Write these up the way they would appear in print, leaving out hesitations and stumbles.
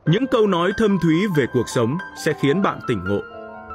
Những câu nói thâm thúy về cuộc sống sẽ khiến bạn tỉnh ngộ.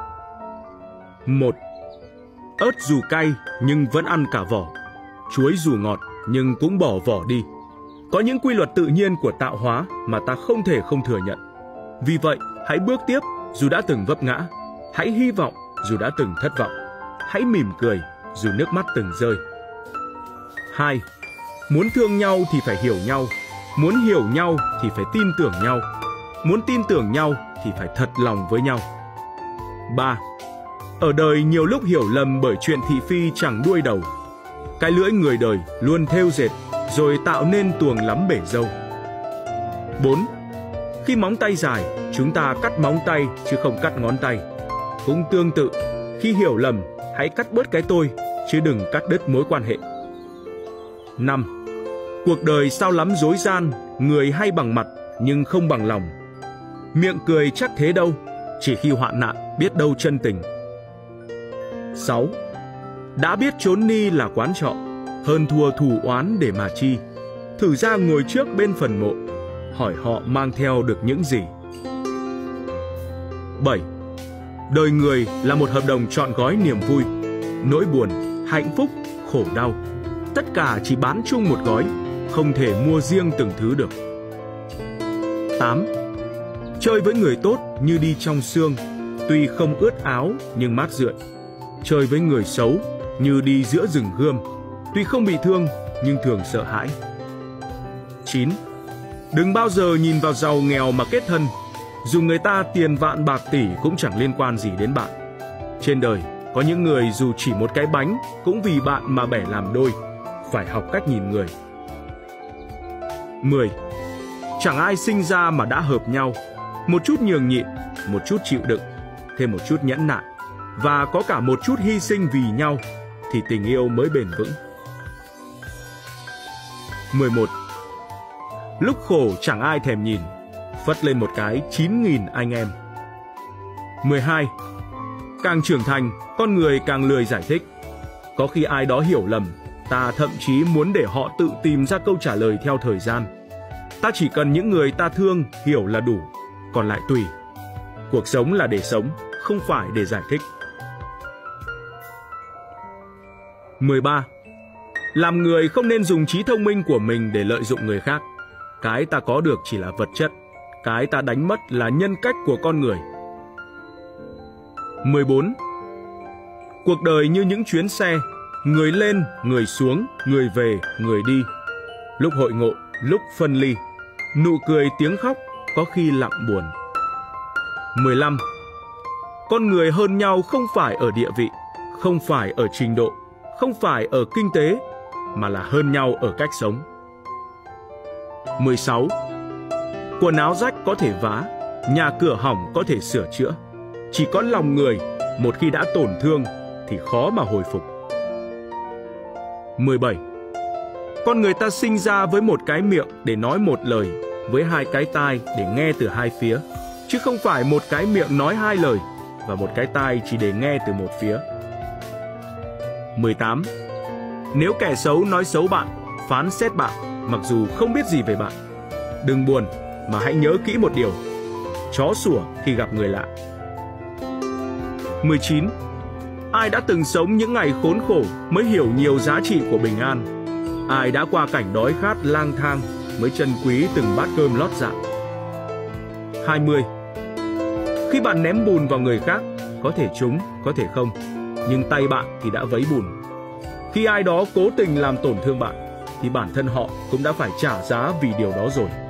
1. Ớt dù cay nhưng vẫn ăn cả vỏ, chuối dù ngọt nhưng cũng bỏ vỏ đi. Có những quy luật tự nhiên của tạo hóa mà ta không thể không thừa nhận. Vì vậy, hãy bước tiếp dù đã từng vấp ngã. Hãy hy vọng dù đã từng thất vọng. Hãy mỉm cười dù nước mắt từng rơi. 2. Muốn thương nhau thì phải hiểu nhau. Muốn hiểu nhau thì phải tin tưởng nhau. Muốn tin tưởng nhau thì phải thật lòng với nhau. 3. Ở đời nhiều lúc hiểu lầm bởi chuyện thị phi chẳng đuôi đầu. Cái lưỡi người đời luôn thêu dệt rồi tạo nên tuồng lắm bể dâu. 4. Khi móng tay dài, chúng ta cắt móng tay chứ không cắt ngón tay. Cũng tương tự, khi hiểu lầm, hãy cắt bớt cái tôi chứ đừng cắt đứt mối quan hệ. 5. Cuộc đời sao lắm dối gian, người hay bằng mặt nhưng không bằng lòng. Miệng cười chắc thế đâu, chỉ khi hoạn nạn biết đâu chân tình. 6. Đã biết trốn ni là quán trọ, hơn thua thù oán để mà chi. Thử ra ngồi trước bên phần mộ, hỏi họ mang theo được những gì. 7. Đời người là một hợp đồng trọn gói niềm vui, nỗi buồn, hạnh phúc, khổ đau. Tất cả chỉ bán chung một gói, không thể mua riêng từng thứ được. 8. Chơi với người tốt như đi trong sương, tuy không ướt áo nhưng mát rượi. Chơi với người xấu như đi giữa rừng gươm, tuy không bị thương nhưng thường sợ hãi. 9. Đừng bao giờ nhìn vào giàu nghèo mà kết thân. Dù người ta tiền vạn bạc tỷ cũng chẳng liên quan gì đến bạn. Trên đời có những người dù chỉ một cái bánh cũng vì bạn mà bẻ làm đôi. Phải học cách nhìn người. 10. Chẳng ai sinh ra mà đã hợp nhau. Một chút nhường nhịn, một chút chịu đựng, thêm một chút nhẫn nại và có cả một chút hy sinh vì nhau thì tình yêu mới bền vững. 11. Lúc khổ chẳng ai thèm nhìn, phất lên một cái 9.000 anh em. 12. Càng trưởng thành, con người càng lười giải thích. Có khi ai đó hiểu lầm, ta thậm chí muốn để họ tự tìm ra câu trả lời theo thời gian. Ta chỉ cần những người ta thương hiểu là đủ, còn lại tùy. Cuộc sống là để sống, không phải để giải thích. 13. Làm người không nên dùng trí thông minh của mình để lợi dụng người khác. Cái ta có được chỉ là vật chất, cái ta đánh mất là nhân cách của con người. 14. Cuộc đời như những chuyến xe, người lên, người xuống, người về, người đi. Lúc hội ngộ, lúc phân ly, nụ cười tiếng khóc có khi lặng buồn. 15. Con người hơn nhau không phải ở địa vị, không phải ở trình độ, không phải ở kinh tế, mà là hơn nhau ở cách sống. 16. Quần áo rách có thể vá, nhà cửa hỏng có thể sửa chữa. Chỉ có lòng người, một khi đã tổn thương thì khó mà hồi phục. 17. Con người ta sinh ra với một cái miệng để nói một lời, với hai cái tai để nghe từ hai phía, chứ không phải một cái miệng nói hai lời và một cái tai chỉ để nghe từ một phía. 18. Nếu kẻ xấu nói xấu bạn, phán xét bạn, mặc dù không biết gì về bạn, đừng buồn mà hãy nhớ kỹ một điều: chó sủa khi gặp người lạ. 19. Ai đã từng sống những ngày khốn khổ mới hiểu nhiều giá trị của bình an. Ai đã qua cảnh đói khát lang thang mới trân quý từng bát cơm lót dạ. 20. Khi bạn ném bùn vào người khác, có thể trúng, có thể không, nhưng tay bạn thì đã vấy bùn. Khi ai đó cố tình làm tổn thương bạn, thì bản thân họ cũng đã phải trả giá vì điều đó rồi.